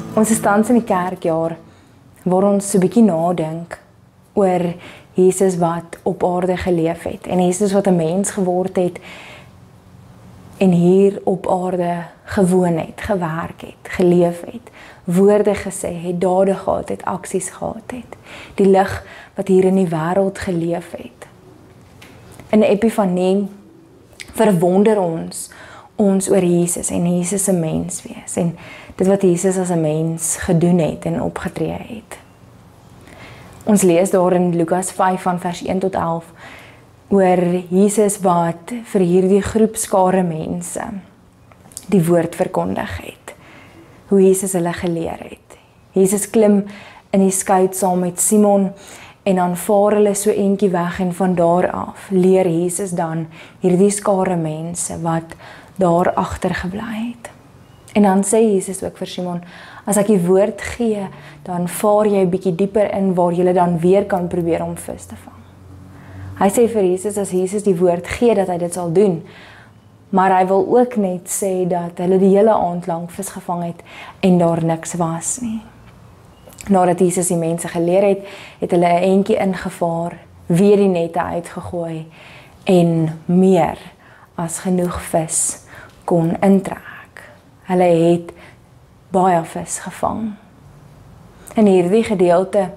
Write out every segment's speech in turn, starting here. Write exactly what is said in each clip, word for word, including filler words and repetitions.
Ons is tans in die kerkjaar waar ons so 'n bietjie nadink oor Jesus wat op aarde geleef het en Jesus wat 'n mens geword het en hier op aarde gewoon het, gewerk het, geleef het, woorde gesê het, dade gehad het, aksies gehad het. Die lig wat hier in die wêreld geleef het. In Epifanie verwonder ons ons oor Jesus en Jesus se mens wees en dit wat Jesus as 'n mens gedoen het en opgetree het. Ons lees daar in Lukas vyf van vers een tot elf oor Jesus wat vir hierdie groep skare mense die woord verkondig het. Hoe Jesus hulle geleer het. Jesus klim in die skuit saam met Simon en dan vaar hulle so eentjie weg en van daar af leer Jesus dan hierdie skare mense wat daar agter gebly het. En dan sê Jesus ook vir Simon, as ek die woord gee, dan vaar jy bietjie dieper in waar jy dan weer kan probeer om vis te vang. Hy sê vir Jesus, as Jesus die woord gee, dat hy dit sal doen, maar hy wil ook net sê dat hulle die hele aand lank vis gevang het en daar niks was nie. Nadat Jesus die mense geleer het, het hulle 'n entjie ingevaar, weer die nette uitgegooi en meer as genoeg vis kon intrek. Hulle het baie vis gevang. In hierdie gedeelte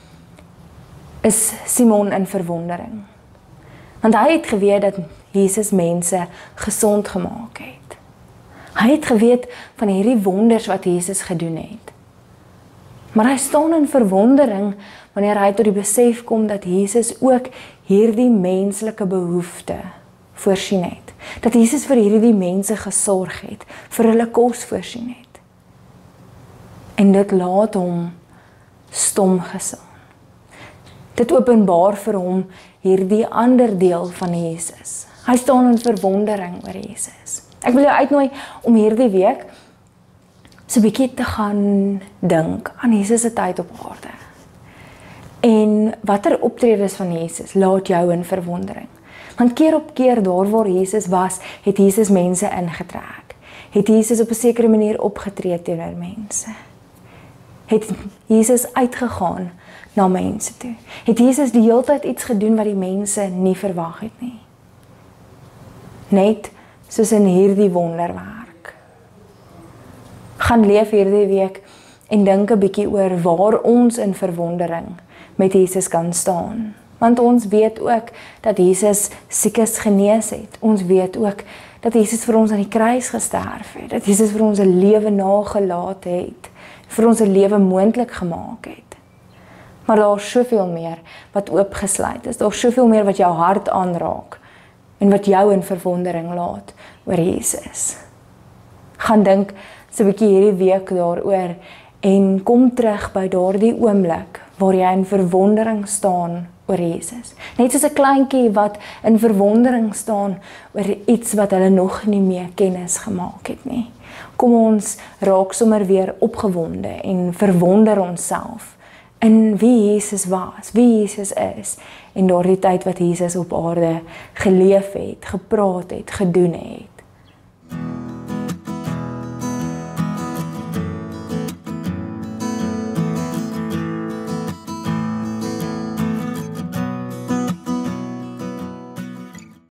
is Simon in verwondering. Want hy het geweet dat Jesus mense gesond gemaak het. Hy het geweet van hierdie wonders wat Jesus gedoen het. Maar hy staan in verwondering wanneer hy tot die besef kom dat Jesus ook hierdie menslike behoefte voorsien het. Dat Jesus vir hierdie mense gesorg het, vir hulle kos voorsien het. En dit laat hom stom gestaan. Dit openbaar vir hom hierdie ander deel van Jesus. Hy staan in verwondering oor Jesus. Ek wil jou uitnooi om hierdie week so 'n bietjie te gaan dink aan Jesus se tyd op aarde. En watter optredes van Jesus laat jou in verwondering? Want keer op keer daar waar Jesus was, het Jesus mense ingetrek. Het Jesus op 'n sekere manier opgetree teenoor mense. Het Jesus uitgegaan na mense toe. Het Jesus die hele tyd iets gedoen wat die mense nie verwag het nie. Net soos in hierdie wonderwerk. Gaan leef hierdie week en dink 'n bietjie oor waar ons in verwondering met Jesus kan staan. Want ons weet ook dat Jesus siekes genees het. Ons weet ook dat Jesus vir ons aan die kruis gesterf het. Dat Jesus vir ons 'n lewe nagelaat het. Vir ons 'n lewe moontlik gemaak het. Maar daar is soveel meer wat oopgesluit is. Daar is soveel meer wat jou hart aanraak. En wat jou in verwondering laat oor Jesus. Gaan dink so 'n bietjie hierdie week daaroor. En kom terug by daardie oomblik waar jy in verwondering staan oor Jesus. Net soos 'n kleintjie wat in verwondering staan oor iets wat hulle nog nie meer kennis gemaak het nie. Kom ons raak sommer weer opgewonde en verwonder onsself in wie Jesus was, wie Jesus is en daardie tyd wat Jesus op aarde geleef het, gepraat het, gedoen het.